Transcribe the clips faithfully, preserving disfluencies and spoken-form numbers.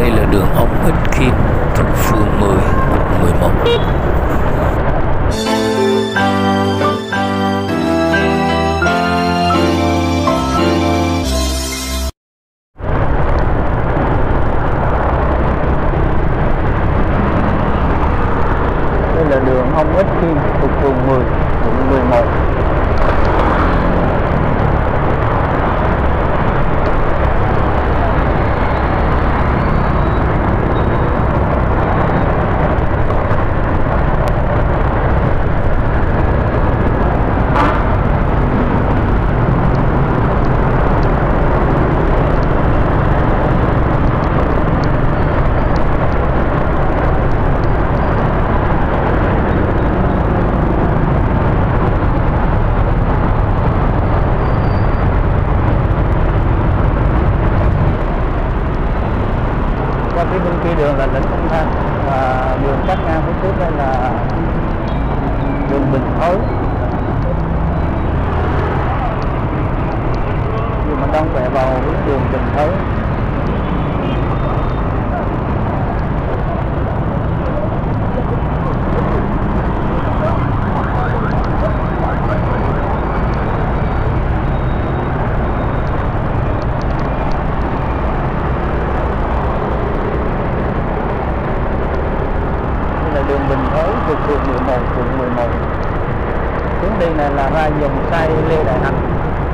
Đây là đường Ông Ích Kim thuộc phường mười, quận mười một. Đây là đường Ông Ích Kim thuộc phường mười, quận mười một. Phía bên kia đường là Lĩnh Công Than, và đường cắt ngang phía trước đây là đường Bình Thới. Đường mình đang quẹo vào hướng đường Bình Thới. Đường Bình Thới thuộc phường mười một, quận mười một. Hướng đi này là ra dòng xoay Lê Đại Hành.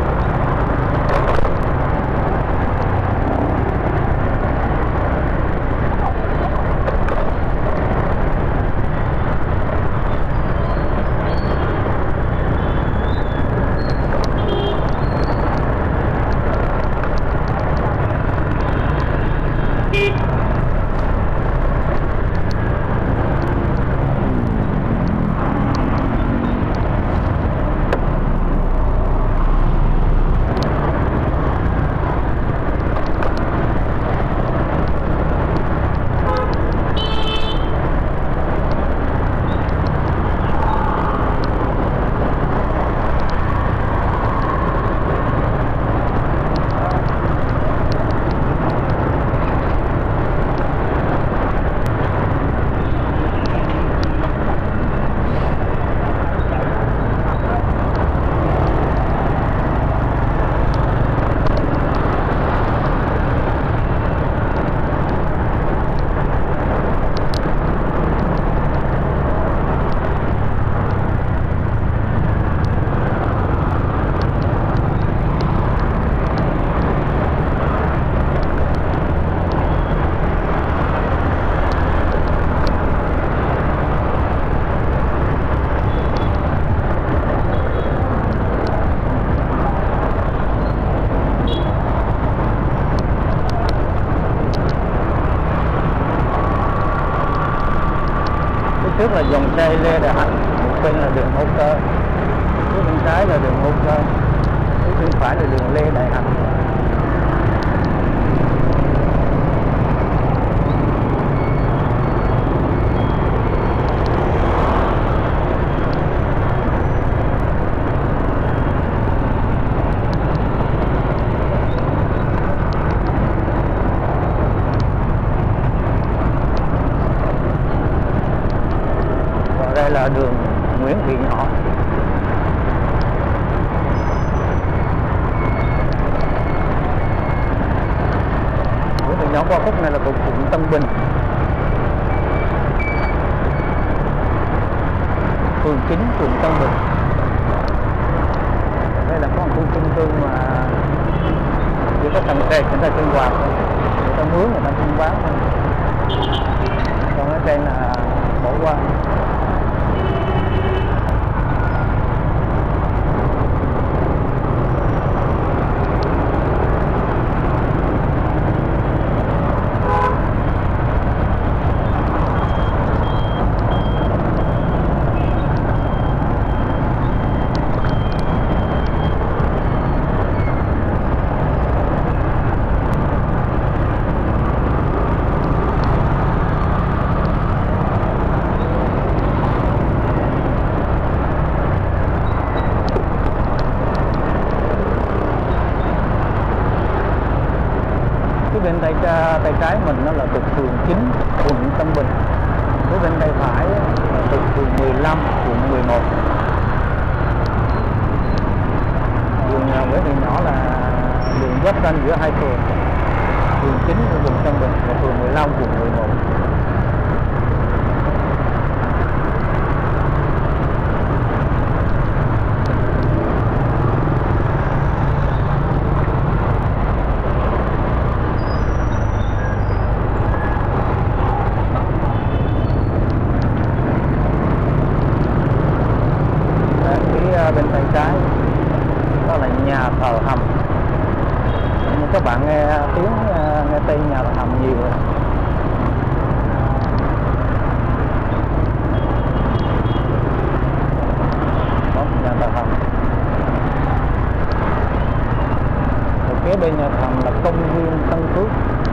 Trước là dòng xe Lê Đại Hành, một bên là đường Âu Cơ, phía bên trái là đường Âu Cơ, phía bên phải là đường Lê Đại Hành. Đây là đường Nguyễn Thị Họ. Nguyễn Thị Nhỏ qua khúc này là thuộc quận Tân Bình, phường chín, quận Tân Bình. Đây là có một khu chung cư mà chỉ có thằng xe người ta sinh hoạt, người ta mướn, người ta buôn bán thôi. Còn ở đây là bỏ qua. bên tay tay trái mình nó là thuộc phường chín quận Tân Bình, phía bên tay phải là thuộc phường mười lăm quận mười một. Đường Nguyễn Thị Nhỏ là đường giáp ranh giữa hai phường, phường chín của quận Tân Bình và phường mười lăm quận mười một. Bên tay trái đó là nhà thờ Hầm. Nhưng các bạn nghe tiếng nghe tên nhà thờ Hầm nhiều rồi. Đó là nhà thờ Hầm. Rồi kế bên nhà thờ Hầm là công viên Tân Phước.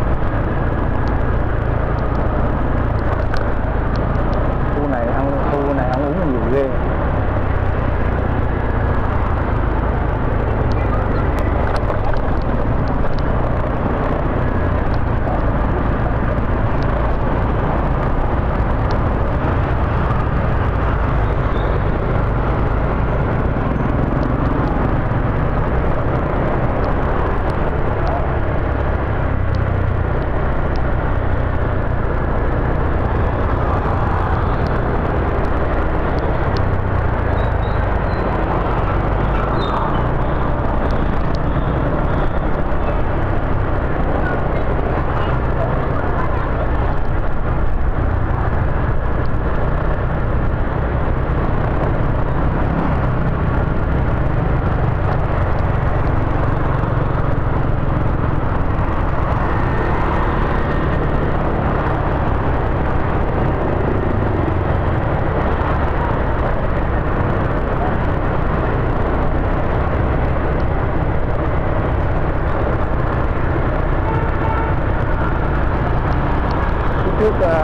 Khu này ăn khu này ăn uống nhiều ghê. Trước